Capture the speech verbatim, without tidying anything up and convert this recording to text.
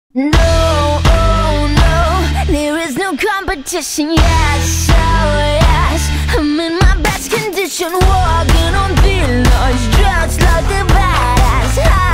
No, oh no, there is no competition, yes, oh yes. I'm in my best condition, walking on thin lines, just like a badass.